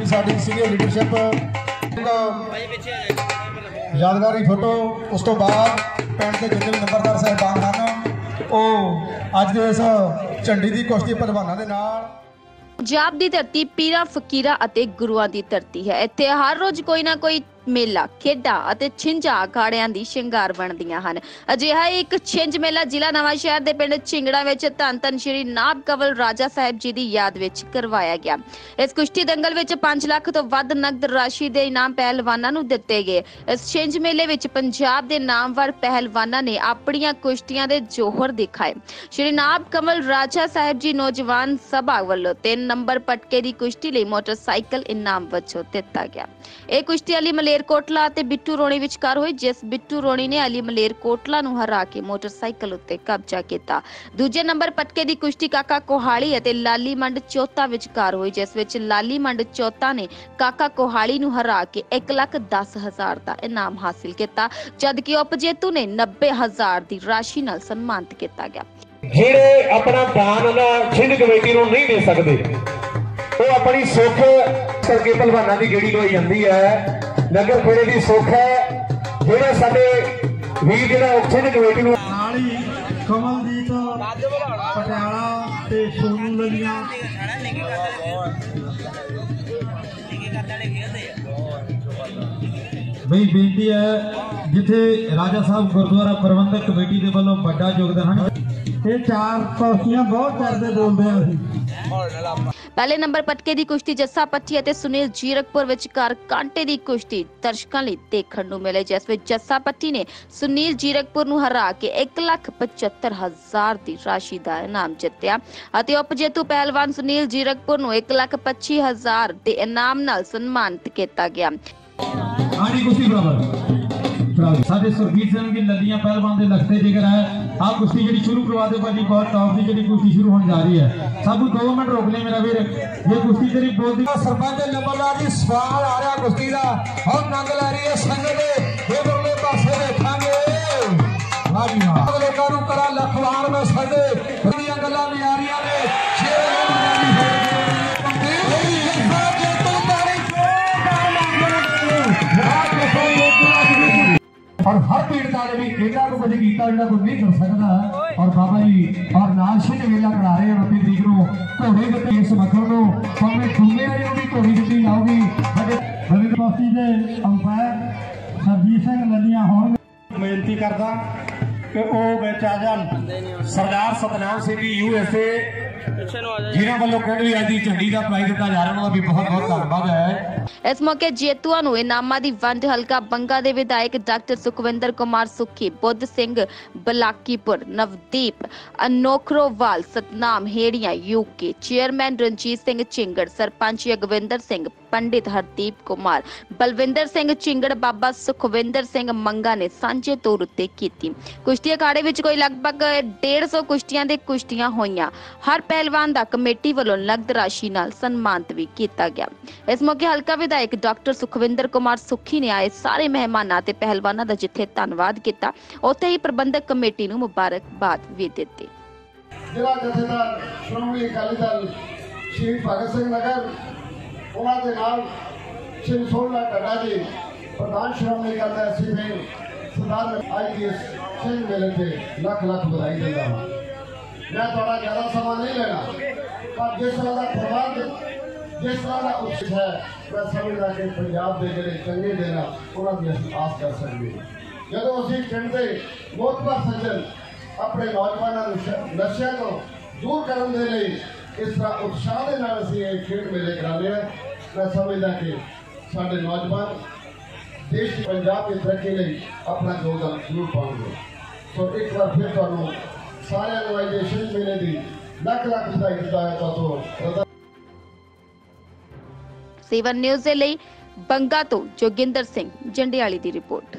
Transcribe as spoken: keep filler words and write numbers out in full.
साडी senior leadership यादगारी photo उस तो बाद पिंड के जितने भी नंबरदार साहिबान हैं वो अज दे इस झंडी की कुश्ती पहलवानों के नाल। पंजाब की धरती पीरां फकीरां अते गुरुआं की धरती है। इत्थे हर रोज कोई ना कोई मेला खेडा अते छिंजा अखाड़ियां दी शिंगार बनदियां हन। अजिहा एक छिंज मेला जिला नवांशहर दे पिंड झिंगड़ा विच धन धन श्री नाभ कंवल राजा साहिब जी दी याद विच करवाया गया। इस कुश्ती दंगल विच पांच लाख तो वध नगद राशि दे इनाम पहलवानां नूं दित्ते गए। इस छिंज मेले विच पंजाब दे नामवर पहलवानां ने अपणियां कुश्तियां दे जोहर दिखाए। श्री नाभ कंवल राजा साहिब जी नौजवान सभा वल्लों तीन नंबर पटके दी कुश्ती लई मोटरसाइकिल इनाम वजों दित्ता गया। ਇਹ ਕੁਸ਼ਤੀ ਅਲੀ ਮਲੇਰਕੋਟਲਾ ਅਤੇ ਬਿੱਟੂ ਰੋਣੀ ਵਿਚਕਾਰ ਹੋਈ, ਜਿਸ ਬਿੱਟੂ ਰੋਣੀ ਨੇ ਅਲੀ ਮਲੇਰਕੋਟਲਾ ਨੂੰ ਹਰਾ ਕੇ ਮੋਟਰਸਾਈਕਲ ਉੱਤੇ ਕਬਜ਼ਾ ਕੀਤਾ। ਦੂਜੇ ਨੰਬਰ ਪਟਕੇ ਦੀ ਕੁਸ਼ਤੀ ਕਾਕਾ ਕੋਹਾਲੀ ਅਤੇ ਲਾਲੀ ਮੰਡ ਚੌਥਾ ਵਿਚਕਾਰ ਹੋਈ, ਜਿਸ ਵਿੱਚ ਲਾਲੀ ਮੰਡ ਚੌਥਾ ਨੇ ਕਾਕਾ ਕੋਹਾਲੀ ਨੂੰ ਹਰਾ ਕੇ ਇੱਕ ਲੱਖ ਦਸ ਹਜ਼ਾਰ ਦਾ ਇਨਾਮ ਹਾਸਿਲ ਕੀਤਾ, ਜਦਕਿ ਉਪ ਜੇਤੂ ਨੇ ਨੱਬੇ ਹਜ਼ਾਰ ਦੀ ਰਾਸ਼ੀ ਨਾਲ ਸਨਮਾਨਿਤ ਕੀਤਾ ਗਿਆ। ਜਿਹੜੇ ਆਪਣਾ ਦਾਨ ਨਾ ਛਿੰਝ ਕਮੇਟੀ ਨੂੰ ਨਹੀਂ ਦੇ ਸਕਦੇ ਉਹ ਆਪਣੀ ਸੁੱਖ ਕਰਕੇ ਪਹਿਲਵਾਨਾਂ ਦੀ ਗੇੜੀ ਲੋਈ ਜਾਂਦੀ ਹੈ। ਨਗਰ ਖੇੜੇ ਦੀ ਸੁੱਖ ਹੈ ਜਿਹੜੇ ਸਾਡੇ ਵੀਰ ਜਿਹੜਾ ਉੱਥੇ ਦੀ ਕਮੇਟੀ ਨੂੰ ਨਾਲ ਹੀ ਕਮਲਦੀਪ ਪਟਿਆਲਾ ਤੇ ਸੋਨੂ ਲਲੀਆਂ ਬਈ ਬੇਨਤੀ ਹੈ ਜਿੱਥੇ ਰਾਜਾ ਸਾਹਿਬ ਗੁਰਦੁਆਰਾ ਪ੍ਰਬੰਧਕ ਕਮੇਟੀ ਦੇ ਵੱਲੋਂ ਵੱਡਾ ਯੋਗਦਾਨ ਹਨ। ਇਹ ਚਾਰ ਕੁਸ਼ਤੀਆਂ ਬਹੁਤ ਕਰਦੇ ਬੋਲਦੇ ਆ ਅਸੀਂ। पहले नंबर पटके की कुश्ती जस्सा पट्टी और सुनील जीरकपुर विचकार कांटे की कुश्ती दर्शकों लिए देखने को मिले, जिस में जस्सा पट्टी ने सुनील जीरकपुर नूं हरा के एक लाख पचहत्तर हजार की राशि का इनाम जितया। उप जेतू पहलवान सुनील जीरकपुर नूं एक लाख पच्ची हजार के इनाम नाल सन्मानित किया गया। साडे सुरजीत सिंह की ललियां पहलवान के लखते जिक्र है। आ कुश्ती जी शुरू करवा दो भाजी, बहुत टॉप की जी कुश्ती शुरू होने जा रही है। सब दो मिनट रोक ले मेरा वीर, ये कुश्ती तेरी बोलती सरपंच नंबरदार जी सवाल आ रहा कुश्ती का और नंद लै रही है संगत ये दोनों पासे देखांगे। वाह जी वाह, लोगों को करा लखवार में सदे बड़ियां गल्लां नज़ारियां ने और हर पीड़िता ने भी इन्हों को कुछ किया जो कोई नहीं कर सकता। और बाबा जी और नाल छिंज मेला करा रहे हैं उन्नीस तरीक को घोड़े गति इस मखर को भावें डूबे वाली भी घोड़ी गति आऊगी। कुश्ती के अंपायर सरजीत सिंह ललियां होंगे। बेनती करदा कि वो विच आ जाण Sardar Satnam Singh ji U S A जिन्होंने वालों पिंड भी अज झंडी का प्राइज दिता जा रहा है, भी बहुत बहुत धन्यवाद है। इस मौके जेतुआं नूं इनामां दी वंड हलका बंगा दे विधायक doctor Sukhwinder Kumar Sukhi, Buddh Singh Balakipur, Navdeep Anokharowal, Satnam Heria UK, chairman Ranjit Singh Chingar, sarpanch Yagvinder Singh, Pandit Hardeep Kumar, Balwinder Singh Chingar, Baba Sukhwinder Singh Manga ने सांझे तौर उत्ते कीती। कुश्ती अखाड़े विच कोई लगभग डेढ़ सौ कुश्तियां दे कुश्तियां होईयां। हर पहलवान दा कमेटी वालों नगद राशि नाल सन्मानित भी किया गया। इस मौके हल्का विधायक डॉक्टर सुखविंदर कुमार सुखी ने आए सारे मेहमानां ते पहलवानां दा जिथे धन्नवाद किया, उत्थे ही प्रबंधक कमेटी नूं मुबारकबाद भी दित्ती। जिला जथेदार श्रोमणी अकाली दल श्री भगत सिंह नगर उन्हां दे नाल श्री सोहला ढड्डा जी प्रधान श्रोमणी अकाली दल एस सी सरदार आई के सिंह मेले ते लख लख बधाई दिंदा हां। मैं थोड़ा ज्यादा समा नहीं लेना, पर जिस तरह का प्रबंध जिस तरह का उत्साह है मैं समझदा कि पंजाब के ਜਿਹੜੇ ਚੰਗੇ ਦਿਨ ਆ ਉਹਨਾਂ ਦੀ ਅਸੀਂ ਆਸ ਕਰ ਸਕਦੇ ਹਾਂ। ਜਦੋਂ ਅਸੀਂ ਪਿੰਡ ਦੇ ਮੋਤਬਰ ਸੱਜਣ ਆਪਣੇ ਨੌਜਵਾਨਾਂ ਨੂੰ ਨਸ਼ਿਆਂ ਤੋਂ ਦੂਰ ਕਰਨ ਦੇ ਲਈ ਇਸ ਤਰ੍ਹਾਂ ਉਤਸ਼ਾਹ ਦੇ ਨਾਲ ਅਸੀਂ ਇਹ ਖੇਡ ਮੇਲੇ ਕਰਾਉਂਦੇ ਹਾਂ, ਮੈਂ ਸਮਝਦਾ ਕਿ ਸਾਡੇ ਨੌਜਵਾਨ ਦੇਸ਼ ਦੀ ਪੰਜਾਬ ਦੀ ਤਰੱਕੀ ਲਈ ਆਪਣਾ ਯੋਗਦਾਨ ਜ਼ਰੂਰ ਪਾਉਣਗੇ। ਸੋ ਇੱਕ ਵਾਰ ਫਿਰ ਤੁਹਾਨੂੰ ਸਾਰਿਆਂ ਨੂੰ ਅੱਜ ਦੇ ਛਿੰਝ ਮੇਲੇ ਦੀ ਲੱਖ ਲੱਖ ਵਧਾਈ ਦਿੰਦਾ ਹੈ। ਤੁਹਾਨੂੰ सेवन न्यूज़ के लिए बंगा तो जोगिंदर सिंह जंडियाली की रिपोर्ट।